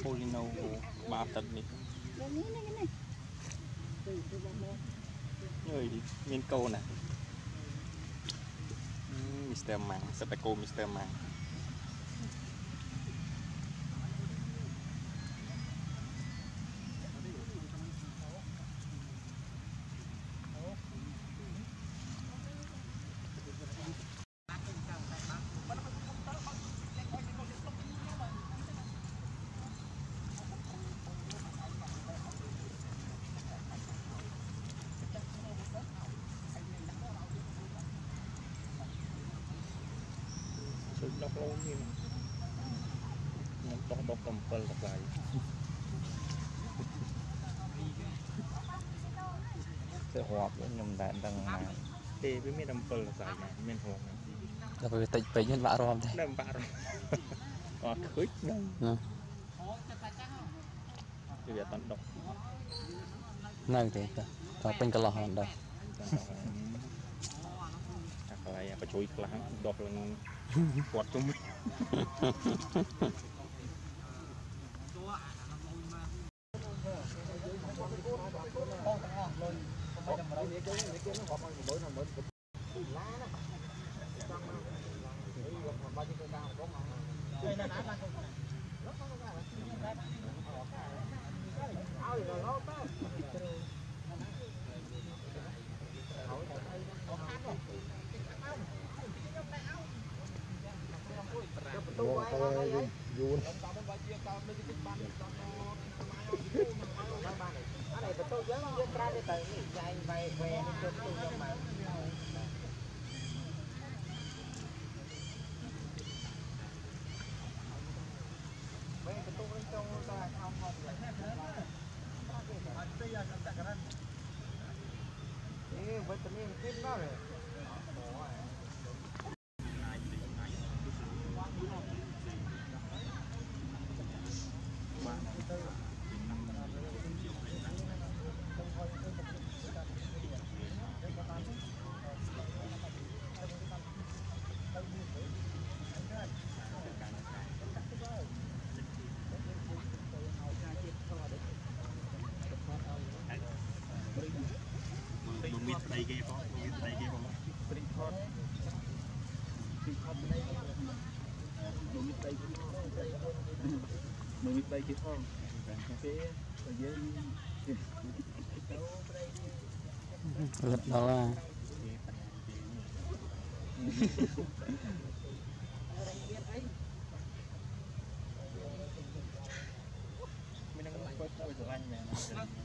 Polino ba thật đi người miên câu nè Mr. Mang sẽ phải cô Mr. Mang đọc lâu như nó đọc tầm phân đọc lại sẽ họp với nhầm đạn đằng mà tê với mấy đầm phân đọc lại này men hộp này là phải tịch phải nhân vạ rồi thế đầm vạ rồi hoặc khứt nâng thì về tận đọc nâng thì có bên cái lò hòn đâyอะไรไปช่วยครั้งดอกลงปวดจุ่มยูนอะไรประตูเยอะเยอะกระไรแต่นี่ใจไปแหวนจนตัวยังมาแหวนประตูมันจงได้ทำหมดเลยมันจะยังทำจากนั้นนี่ไว้ตรงนี้ขึ้นได้เลยมีไตเกย์พอมีไตเกย์พอสตรีทคอร์ดสตรีทคอร์ดไม่มีไตเกย์ไม่มีไตเกย์พอคาเฟ่ไปเยอะหลุดแล้วอ่ะไม่นั่งเปิดเข้าไปถึงอันนี้นะ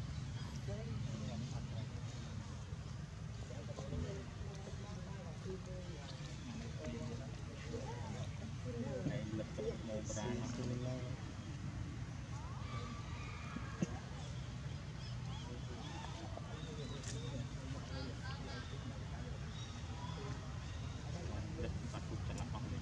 ในหลักโมปราณตัดถูกจะรับฟังเลย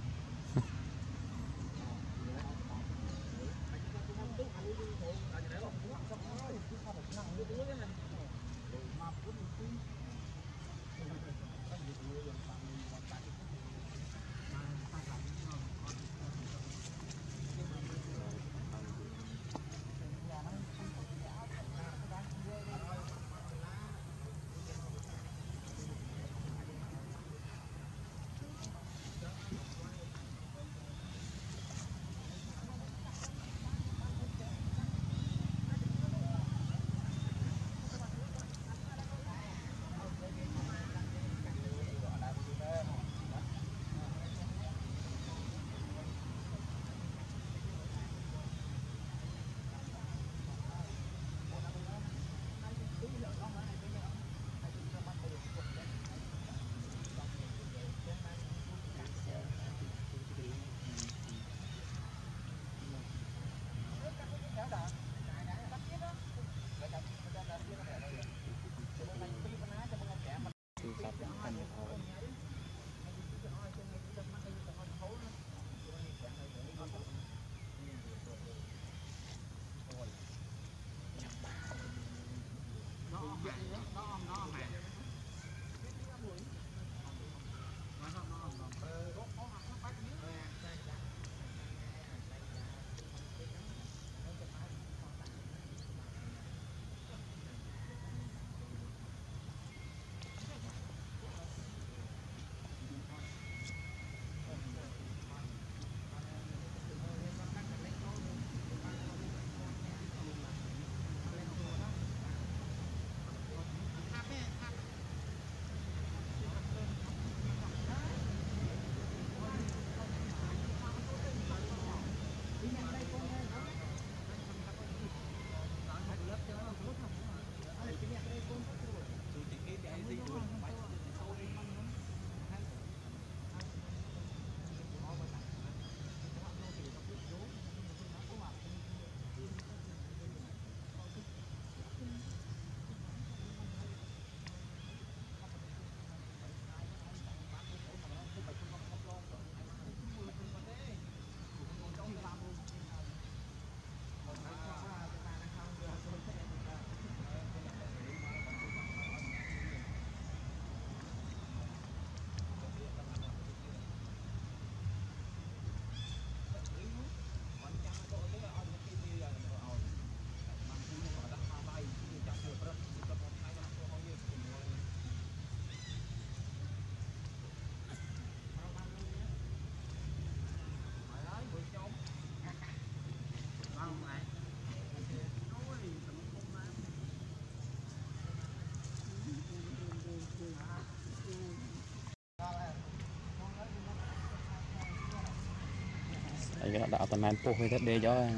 cái đạo tầm man po hơi thất đê cho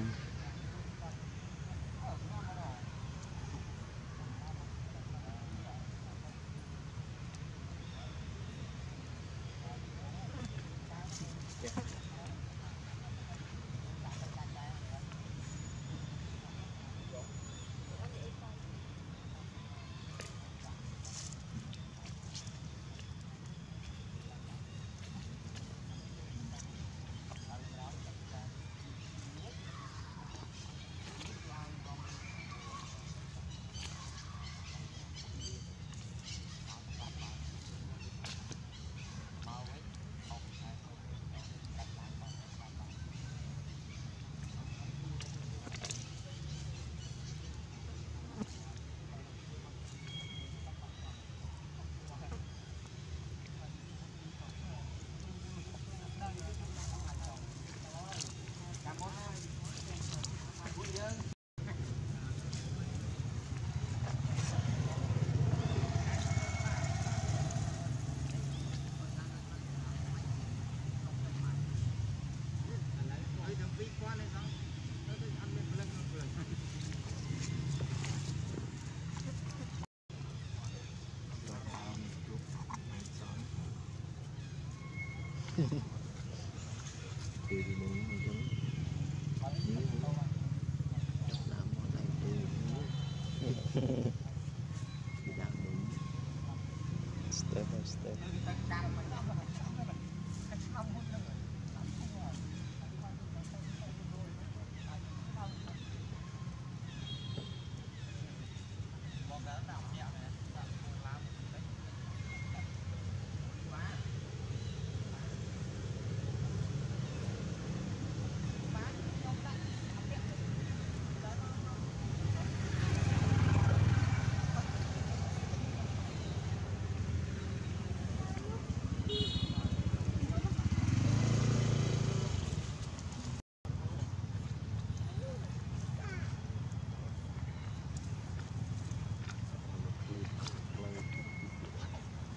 step by step.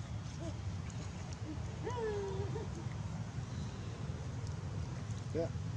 Yeah.